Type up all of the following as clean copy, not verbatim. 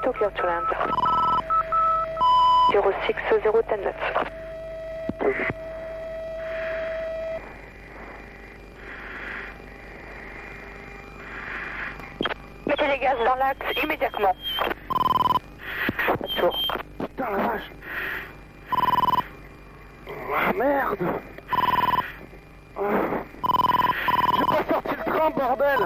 Tokyo Turland. 060 10 Mettez les gaz dans l'axe immédiatement. Tour. Putain la vache. Ah merde. J'ai pas sorti le train, bordel.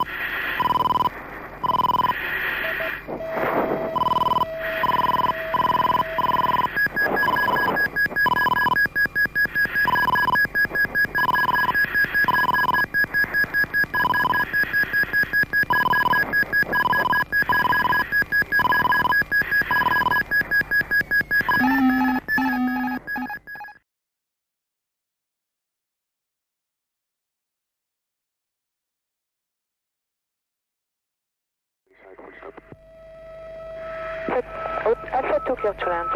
Alpha Tokyo Turland.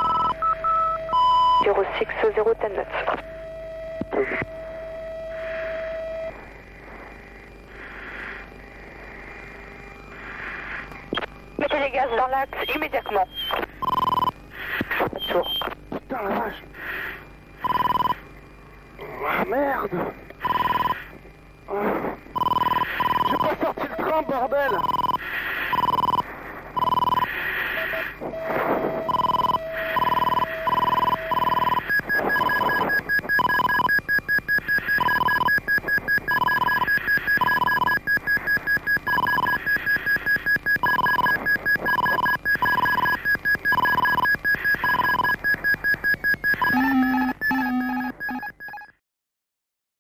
060 10 Mettez les gaz dans l'axe immédiatement. Tour. Putain la vache. Ah merde. J'ai pas sorti le train, bordel.